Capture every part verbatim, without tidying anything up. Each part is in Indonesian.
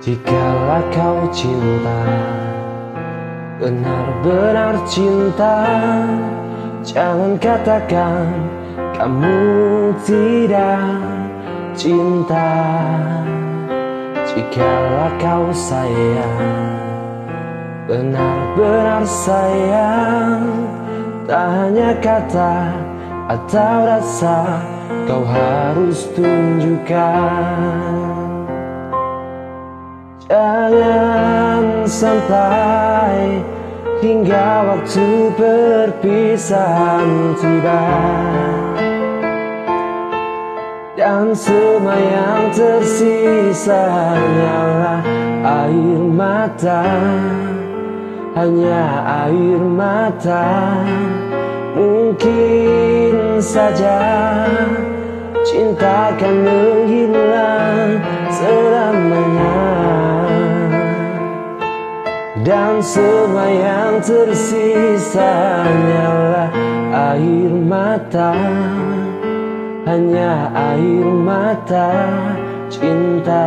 Jikalau kau cinta, benar-benar cinta, jangan katakan kamu tidak cinta. Jikalau kau sayang, benar-benar sayang, tak hanya kata atau rasa kau harus tunjukkan. Jangan sampai hingga waktu perpisahan tiba, dan semua yang tersisa hanyalah air mata, hanya air mata. Mungkin saja cinta akan menghilang selamanya, dan semua yang tersisa hanyalah air mata, hanya air mata cinta.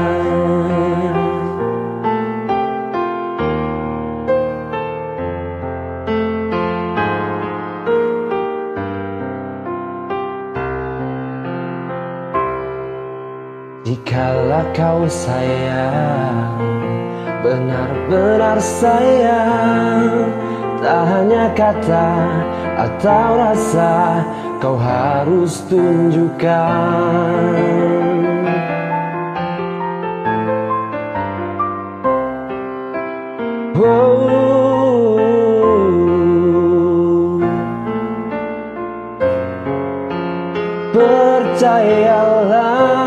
Jikalau kau sayang, benar-benar sayang, tak hanya kata atau rasa kau harus tunjukkan. Oh, percayalah,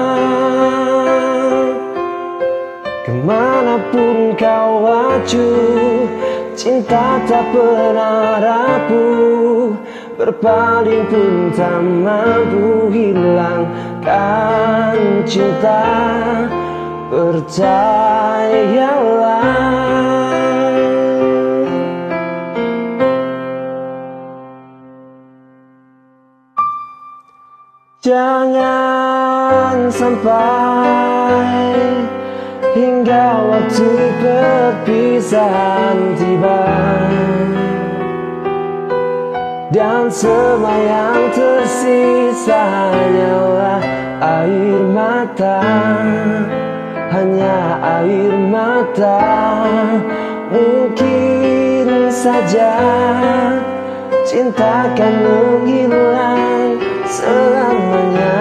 kemanapun kau maju, cinta tak pernah rapuh. Berpaling pun tak mampu hilangkan cinta. Percayalah, jangan sampai hingga waktu perpisahan tiba, dan semua yang tersisa hanyalah air mata, hanya air mata. Mungkin saja cinta akan menghilang selamanya,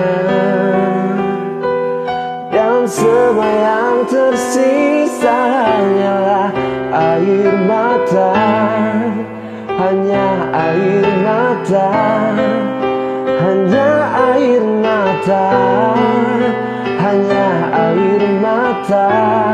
dan semua yang tersisa hanyalah air mata, hanya air mata, hanya air mata, hanya air mata.